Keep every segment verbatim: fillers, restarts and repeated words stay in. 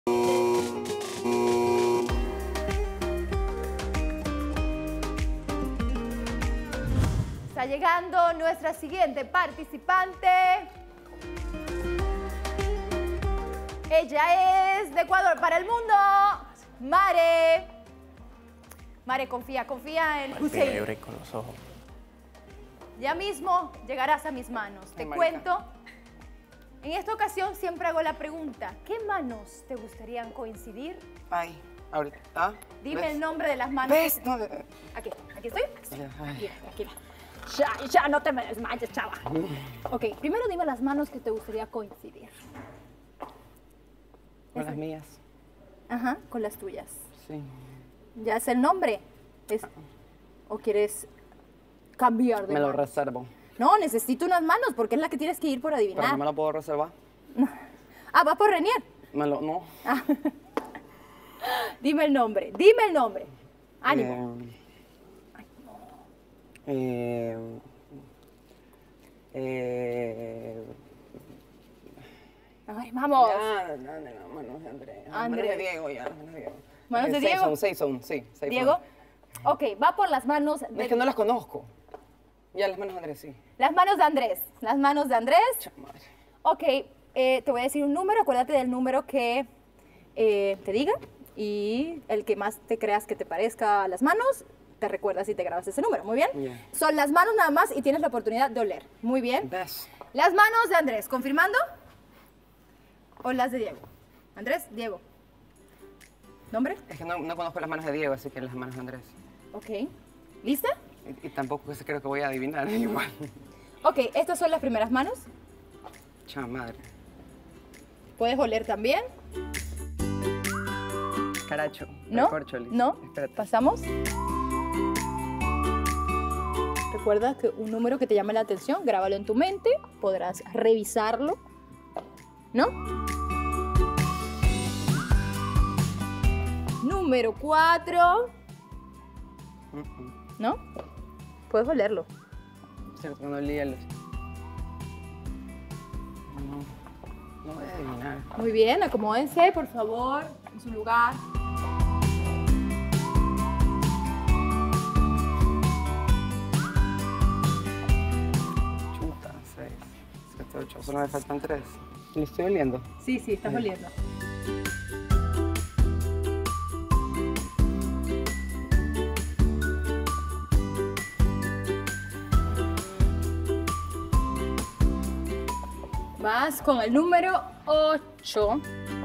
Está llegando nuestra siguiente participante. Ella es de Ecuador para el mundo, Mare. Mare, confía, confía en Hussein. Con los ojos. Ya mismo llegarás a mis manos. Te cuento. En esta ocasión siempre hago la pregunta, ¿qué manos te gustarían coincidir? Ay, ahorita. ¿Ah? Dime ¿Ves? el nombre de las manos. ¿Ves? Que... No, de... Aquí, aquí estoy. Aquí estoy. Ay. Tranquila, tranquila. Ya, ya, no te me desmayes, chava. Ok, primero dime las manos que te gustaría coincidir. Con las mías. Ajá, con las tuyas. Sí. ¿Ya es el nombre? Es... ¿O quieres cambiar de Me lo mano? reservo. No, necesito unas manos porque es la que tienes que ir por adivinar. ¿Pero no me lo puedo reservar? Ah, ¿va por Renier? Me lo... No. Ah. Dime el nombre, dime el nombre. Ánimo. Eh... Eh... eh A ver, vamos. Ya, no, no, no, manos de Andrés. Andrés. Manos de Diego, ya, manos de Diego. ¿Manos de Eh, Diego? Seis son, seis son, sí. Seis ¿Diego? son. Ok, va por las manos de... Es que no las conozco. Ya, las manos de Andrés, sí. Las manos de Andrés. Las manos de Andrés. Chamadre. Ok, eh, te voy a decir un número. Acuérdate del número que eh, te diga. Y el que más te creas que te parezca a las manos, te recuerdas y te grabas ese número. Muy bien. Yeah. Son las manos nada más y tienes la oportunidad de oler. Muy bien. ¿Ves? Las manos de Andrés. ¿Confirmando? ¿O las de Diego? Andrés, Diego. ¿Nombre? Es que no, no conozco las manos de Diego, así que las manos de Andrés. Ok. ¿Lista? Y, y tampoco creo que voy a adivinar igual. Ok, estas son las primeras manos. Chamadre. Puedes oler también. Caracho. ¿No? Recorcholis. ¿No? Espérate. ¿Pasamos? Recuerda que un número que te llame la atención, grábalo en tu mente, podrás revisarlo. ¿No? Número cuatro. Mm, mm. ¿No? Puedes olerlo. Cierto, no olía los... No, no voy a adivinar. Muy bien, acomódense, por favor, en su lugar. Chuta, seis, siete, ocho. Solo me faltan tres. ¿Le estoy oliendo? Sí, sí, estás oliendo. Vas con el número ocho.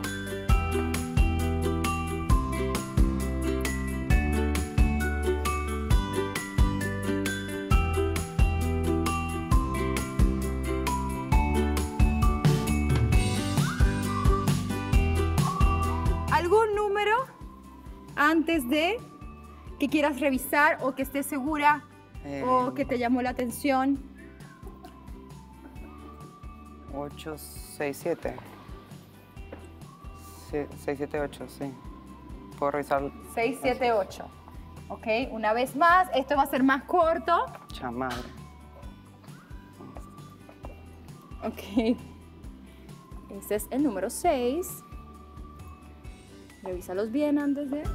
¿Algún número antes de que quieras revisar o que estés segura Eh, o que te llamó la atención? ocho, seis, siete. seis, siete, ocho, sí. ¿Puedo revisar? seis, siete, ocho. Ok, una vez más. Esto va a ser más corto. Chamadre. Ok. Este es el número seis. Revísalos bien antes de...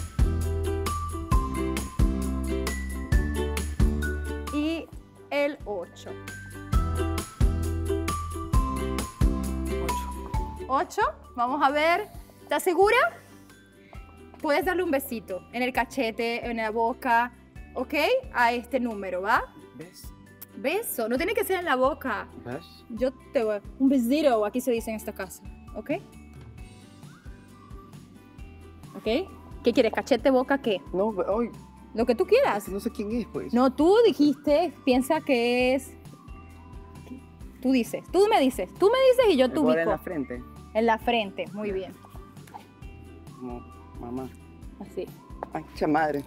Y el ocho. ocho. ocho. Vamos a ver. ¿Estás segura? Puedes darle un besito en el cachete, en la boca, ¿ok? A este número, ¿va? ¿Ves? Beso. No tiene que ser en la boca. ¿Ves? Yo te voy... Un besito, aquí se dice en esta casa, ¿ok? ¿Ok? ¿Qué quieres? ¿Cachete, boca, qué? No, hoy. Lo que tú quieras. No sé quién es, pues. No, tú dijiste, piensa que es... Tú dices, tú me dices, tú me dices y yo te Igual en ubico. la frente. En la frente, muy bien. Como mamá. Así. Ay, chamadre.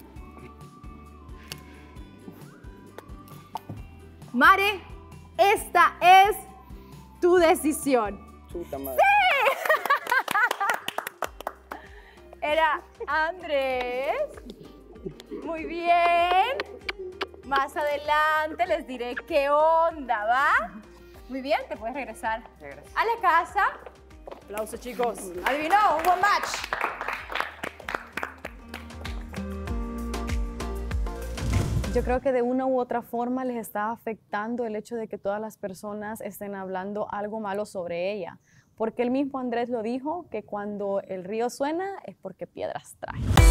Mare, esta es tu decisión. Chuta madre. Era Andrés. Muy bien. Más adelante les diré qué onda, ¿va? Muy bien, te puedes regresar Gracias. a la casa. Aplausos, chicos. Adivinó, un buen match. Yo creo que de una u otra forma les está afectando el hecho de que todas las personas estén hablando algo malo sobre ella. Porque el mismo Andrés lo dijo, que cuando el río suena es porque piedras trae.